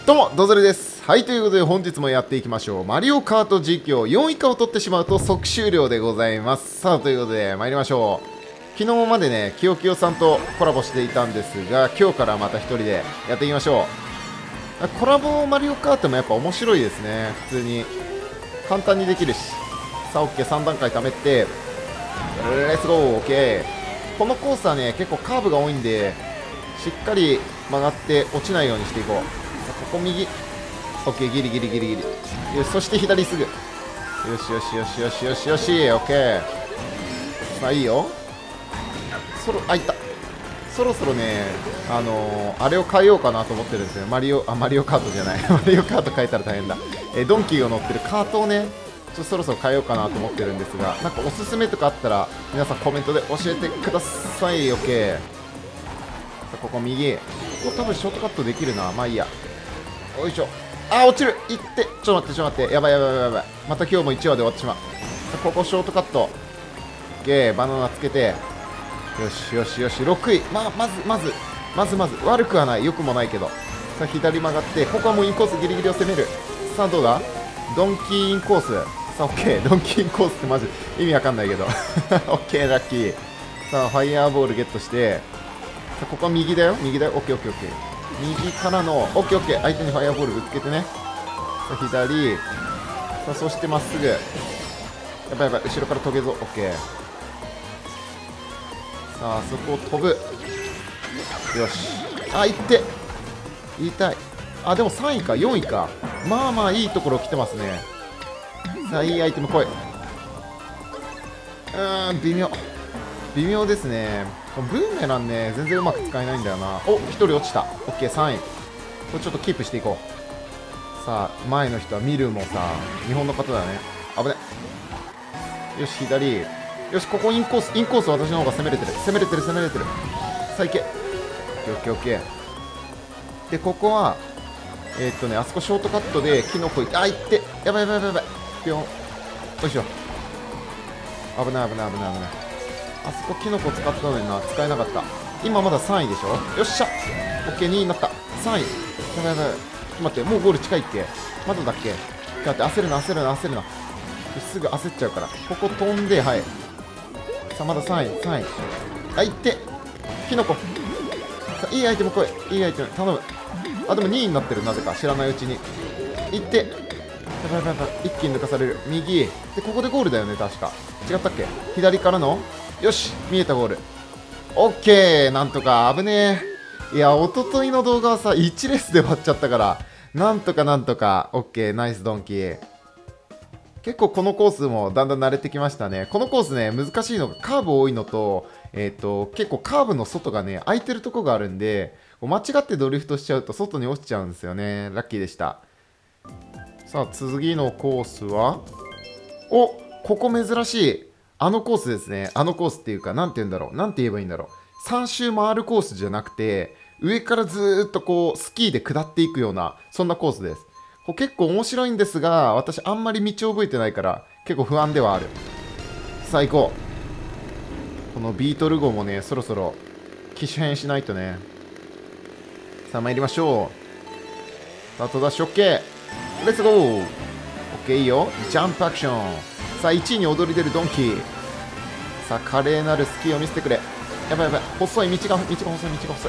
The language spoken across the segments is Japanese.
どうも、ドズルです。はい、ということで本日もやっていきましょう。マリオカート実況4以下を取ってしまうと即終了でございます。さあ、ということで参りましょう。昨日までね、きよきよさんとコラボしていたんですが、今日からまた一人でやっていきましょう。コラボマリオカートもやっぱ面白いですね。普通に。簡単にできるし。さあ、OK、3段階貯めて、レッツゴー、OK。このコースはね、結構カーブが多いんで、しっかり曲がって落ちないようにしていこう。ここ右 OK ギリギリギリギリよし、そして左すぐよしよしよしよしよしよし OK さあいいよいったそろそろねあれを変えようかなと思ってるんですよ。マリオカートじゃないマリオカート変えたら大変だ。ドンキーが乗ってるカートをねそろそろ変えようかなと思ってるんですが、なんかおすすめとかあったら皆さんコメントで教えてください。 OK さあここ右ここ多分ショートカットできるな。まあいいや。よいしょ。あー落ちる。いってちょっと待ってやばいまた今日も1話で終わってしまう。ここショートカット OK バナナつけてよしよしよし6位。まず悪くはない、良くもないけど、さあ左曲がってここはもうインコースギリギリを攻める。さあどうだドンキーインコース。さあ OK ドンキーインコースってマジ意味わかんないけどOK ラッキー。さあファイヤーボールゲットして、さあここは右だよ OKOKOK。右からの OKOK 相手にファイアボールぶつけてね。さあ左さあそしてまっすぐ。やばい後ろから飛げぞ OK。 さあそこを飛ぶ。よし。あいって痛い。あでも3位か4位か。まあいいところ来てますね。さあいいアイテム来い。微妙ですね。ブーメランね全然うまく使えないんだよな。お1人落ちた。 OK3 位。これちょっとキープしていこう。さあ前の人はミルもさ日本の方だね。危ね。よし左。よしここインコース私の方が攻めれてる。さあ行け。 OKOK。 でここはあそこショートカットでキノコいって、あいって、やばいぴょん。よいしょ。危ない。あそこキノコ使ったのにな、使えなかった。今まだ3位でしょ。よっしゃ OK2 位になった。3位。やばいちょっと待って、もうゴール近いっけ。まだだっけ。待って焦るな。すぐ焦っちゃうから。ここ飛んで、はい。さあまだ3位。あいってキノコ。さあいいアイテム来い。いいアイテム頼む。あでも2位になってる。なぜか知らないうちにいって。やばい一気に抜かされる。右でここでゴールだよね確か。違ったっけ。左からのよし見えたゴール。オッケーなんとか。危ねえ。いや一昨日の動画はさ1レースで終わっちゃったからなんとかオッケーナイスドンキー。結構このコースもだんだん慣れてきましたね。このコースね難しいのがカーブ多いのと結構カーブの外がね空いてるとこがあるんで間違ってドリフトしちゃうと外に落ちちゃうんですよね。ラッキーでした。さあ次のコースはここ珍しいあのコースですね。あのコースっていうかなんて言うんだろう、なんて言えばいいんだろう。3周回るコースじゃなくて上からずーっとこうスキーで下っていくようなそんなコースです。これ結構面白いんですが私あんまり道を覚えてないから結構不安ではある。さあ行こう。このビートル号もねそろそろ機種変しないとね。さあ参りましょう。スタートダッシュ OK レッツゴー OK いいよ。ジャンプアクション。さあ1位に躍り出るドンキー。さあ華麗なるスキーを見せてくれ。やばい細い道が細い。痛い。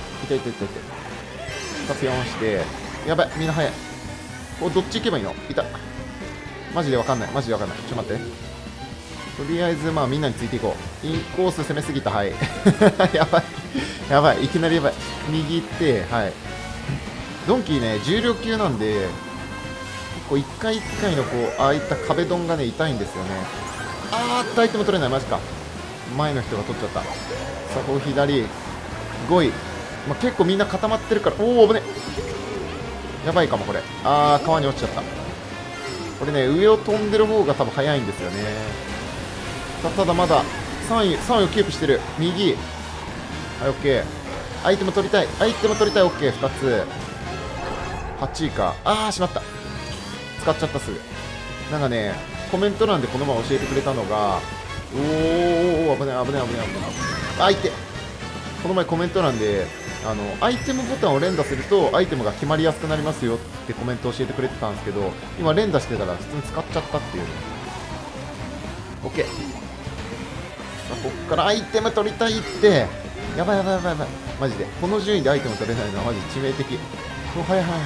さあピョンしてやばいみんな速い。これどっち行けばいいの。いた。マジでわかんない。ちょっと待って。とりあえずまあみんなについていこう。インコース攻めすぎた。はいやばいいきなりやばい。右行ってはいドンキーね重量級なんで結構一回のこうああいった壁ドンがね痛いんですよね。アイテム取れない。マジか。前の人が取っちゃった。さあここ左5位、結構みんな固まってるから。おお危ね。やばいかもこれ。川に落ちちゃった。これね上を飛んでる方が多分速いんですよね。ただまだ3位をキープしてる。右はい OK。 アイテム取りたい OK2 つ。8位か。しまった。使っちゃったすぐ。なんかねコメント欄でこの前教えてくれたのが危ない。あいてこの前コメント欄でアイテムボタンを連打するとアイテムが決まりやすくなりますよってコメントを教えてくれてたんですけど、今連打してたら普通に使っちゃったっていう。 OK。 さあこっからアイテム取りたいって。やばいやばいやばいやばい、マジでこの順位でアイテム取れないのはマジ致命的。お、はいはいはい、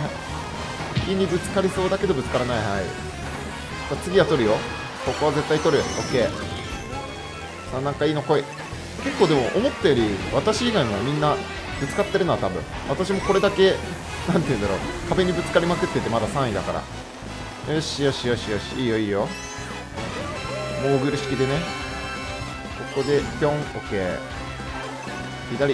木にぶつかりそうだけどぶつからない。はい、さあ次は取るよ。ここは絶対取る。 OK。 さあなんかいいの来い。結構でも思ったより私以外もみんなぶつかってるな。多分私もこれだけなんて言うんだろう、壁にぶつかりまくっててまだ3位だから。よしよしよしよし、いいよいいよ。モーグル式でね、ここでぴょん。 OK。 左。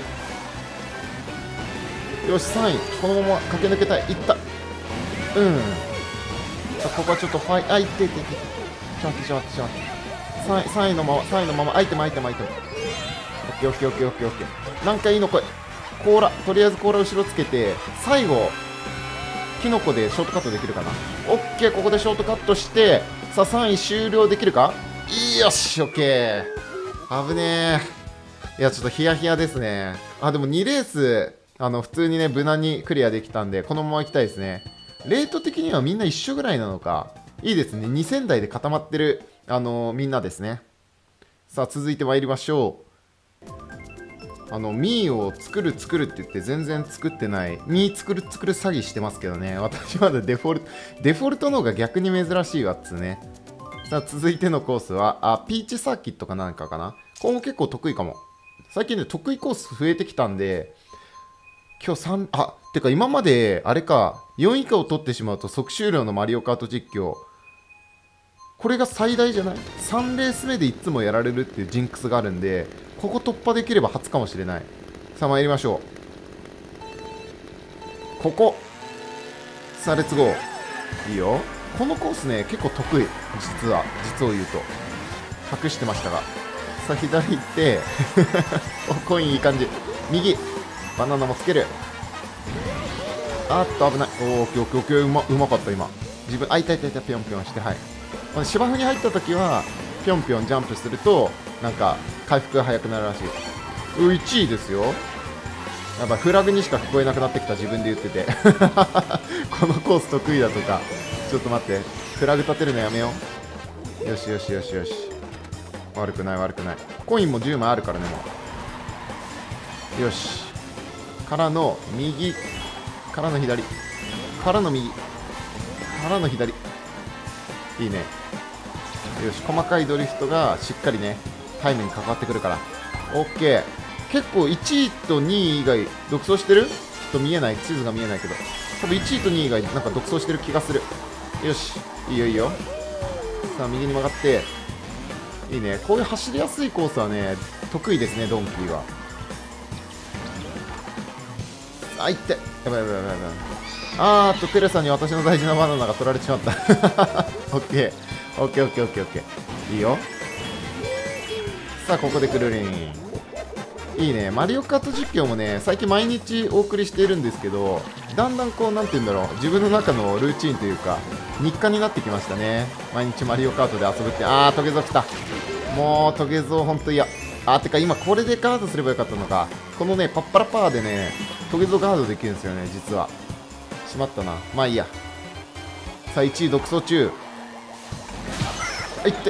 よし3位、このまま駆け抜けたい。いった。うん。さあここはちょっとファイ、あ、いっていっていって、ちょっと待ってちょっと待って、3位のまま3位のままアイテムアイテムアイテム。オッケーオッケーオッケーオッケーオッケー。なんかいいの来い。甲羅、とりあえず甲羅後ろつけて、最後キノコでショートカットできるかな。オッケー、ここでショートカットして、さあ3位終了できるか。よし、オッケー。危ねえ。いやちょっとヒヤヒヤですね。あ、でも2レース普通にね無難にクリアできたんで、このまま行きたいですね。レート的にはみんな一緒ぐらいなのか。いいですね、2000台で固まってるみんなですね。さあ続いて参りましょう。ミーを作る作るって言って全然作ってない。ミー作る作る詐欺してますけどね。私まだデフォルトの方が逆に珍しいわっつね。さあ続いてのコースはピーチサーキットかなんかかな。ここも結構得意かも。最近ね得意コース増えてきたんで、今日3、てか今まであれか、4以下を取ってしまうと即終了のマリオカート実況、これが最大じゃない？ 3 レース目でいつもやられるっていうジンクスがあるんで、ここ突破できれば初かもしれない。さあ参りましょう。ここ。さあレッツゴー。いいよ。このコースね結構得意、実を言うと隠してましたが。さあ左行ってお、コインいい感じ。右バナナもつける。あっと危ない。おお、オッケーオッケーオッケー、うまかった今。自分、あ、いたいたいた、ぴょんぴょんして、はい。この芝生に入った時はぴょんぴょんジャンプするとなんか回復が早くなるらしい。1位ですよ。やっぱフラグにしか聞こえなくなってきた、自分で言っててこのコース得意だとか。ちょっと待って、フラグ立てるのやめよう。よしよしよしよし、悪くない悪くない。コインも10枚あるからね。もうよし。からの右からの左からの右からの左。いいね。よし、細かいドリフトがしっかりねタイムに関わってくるから OK。 結構1位と2位以外独走してる。ちょっと見えない、地図が見えないけど多分1位と2位以外なんか独走してる気がする。よし、いいよいいよ。さあ右に曲がって、いいね。こういう走りやすいコースはね得意ですね、ドンキーは。あ、いって、やばいやばいやばいやばい。テレサに私の大事なバナナが取られちまったオッケーオッケーオッケーオッケーオッケー、いいよ。さあここでくるりん。いいね。マリオカート実況もね最近毎日お送りしているんですけど、だんだんこうなんて言うんだろう、自分の中のルーチンというか日課になってきましたね。毎日マリオカートで遊ぶって。トゲゾ来た。もうトゲゾほんと嫌。てか今これでガードすればよかったのか。このねパッパラパーでねトゲゾガードできるんですよね実は。しまったな。まあいいや。さあ1位独走中。いって。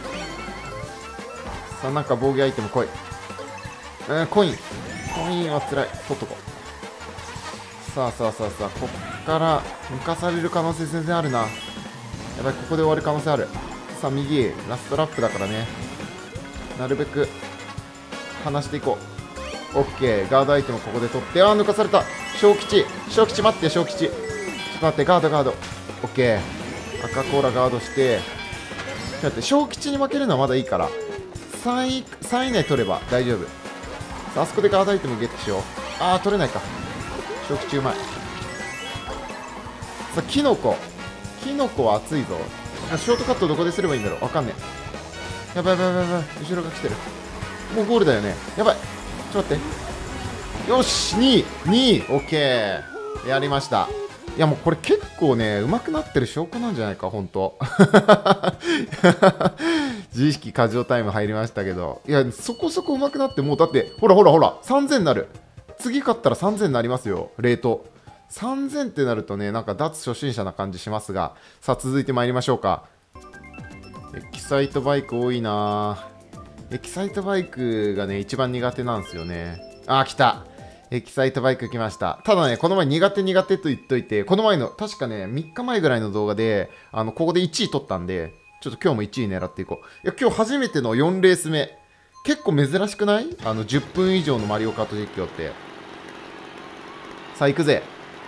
さあなんか防御アイテム来い。コインはつらい。取っとこう。さあさあさあさあ、こっから抜かされる可能性全然あるな。やばい、ここで終わる可能性ある。さあ右ラストラップだからね、なるべく離していこう。オッケー、ガードアイテムここで取って、抜かされた。小吉待って、小吉ちょっと待って、ガードオッケー。赤コーラガードして、ちょっと待って、小吉に負けるのはまだいいから3位以内取れば大丈夫。さあ、あそこでガードアイテムゲットしよう。取れないか。小吉うまい。さあキノコは熱いぞ。ショートカットどこですればいいんだろう。わかんねえ。やばい後ろが来てる。もうゴールだよね。やばい、ちょっと待って。よし、2位オッケー、やりました。いやもうこれ結構ね上手くなってる証拠なんじゃないか、ほんと自意識過剰タイム入りましたけど、いやそこそこ上手くなって、もうだってほら3000になる。 次勝ったら3000になりますよ、レート。3000ってなるとね、なんか脱初心者な感じしますが、さあ続いて参りましょうか。エキサイトバイク多いな。エキサイトバイクがね、一番苦手なんですよね。あー、来た。エキサイトバイク来ました。ただね、この前苦手と言っといて、この前の、確かね、3日前ぐらいの動画で、ここで1位取ったんで、ちょっと今日も1位狙っていこう。いや、今日初めての4レース目。結構珍しくない？10分以上のマリオカート実況って。さあ、行くぜ。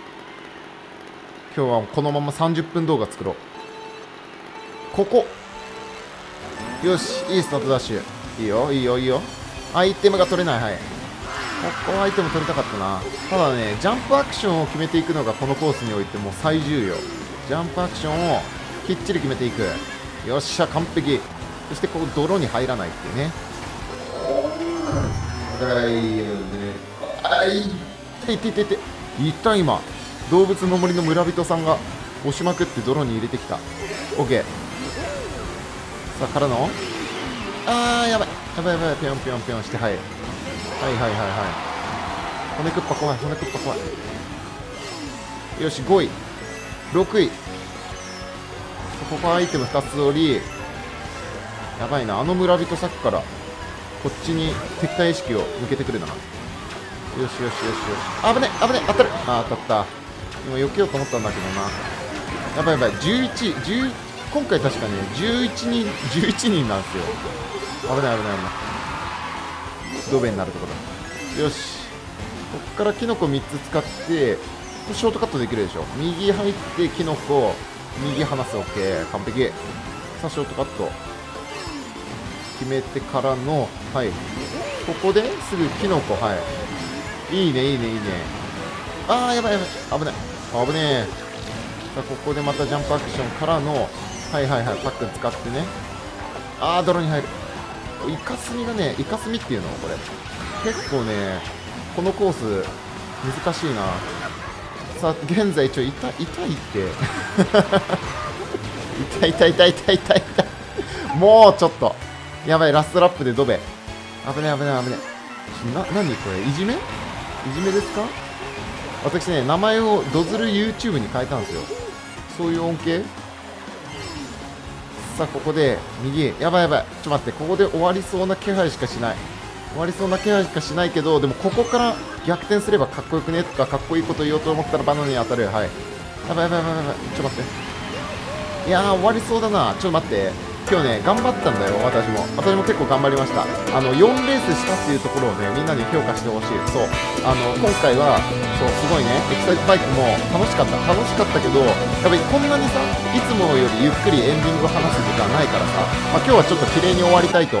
今日はこのまま30分動画作ろう。ここ。よし、いいスタートダッシュ。いいよ、いいよ、いいよ。アイテムが取れない。はい。ここアイテム取りたかったな。ただね、ジャンプアクションを決めていくのがこのコースにおいても最重要。ジャンプアクションをきっちり決めていく。よっしゃ、完璧。そしてここ泥に入らないっていうね。あいていていていた。今動物の森の村人さんが押しまくって泥に入れてきた。 OK。 さあからのやばいやばいやばい、ぴょんぴょんぴょんして、はいはいはいはいはい。骨くっぱ怖い、骨くっぱ怖い。よし、5位6位。ここアイテム2つ折り。やばいな、村人さっきからこっちに敵対意識を向けてくるな。よしよしよしよし。危ね危ね、当たる。当たった。今避けようと思ったんだけどな。やばいやばい、11今回確かね11人なんですよ。危ない危ない危ない。ドベになるところ。よし、こっからキノコ3つ使ってショートカットできるでしょ。右入ってキノコ、右離す。 OK、 完璧。さあショートカット決めてからの、はい、ここですぐキノコ。はい、いいねいいねいいね。やばいやばい、危ない危ねえ。さあここでまたジャンプアクションからの、はいはいはい、パック使ってね。泥に入る。イカスミがね、イカスミっていうのこれ結構ね、このコース難しいな。さあ現在痛いって痛いもうちょっとやばい。ラストラップでドベ。危ね危ね危ね。何これ、いじめですか？私ね、名前をドズル YouTube に変えたんですよ。そういう恩恵。さあここで右、やばいやばい、ちょっと待って、ここで終わりそうな気配しかしない。終わりそうな気配しかしないけど、でもここから逆転すればかっこよくねとか、かっこいいこと言おうと思ったらバナナに当たる。はい、やばいやばいやばいやばい、ちょっと待って。いやー終わりそうだな。ちょっと待って、今日ね頑張ったんだよ。私も結構頑張りました。4レースしたっていうところをね、みんなに評価してほしい。そう、今回はそうすごいね、エキサイトバイクも楽しかったけど、やっぱりこんなにさ、いつもよりゆっくりエンディングを話す時間ないからさ、今日はちょっと綺麗に終わりたいと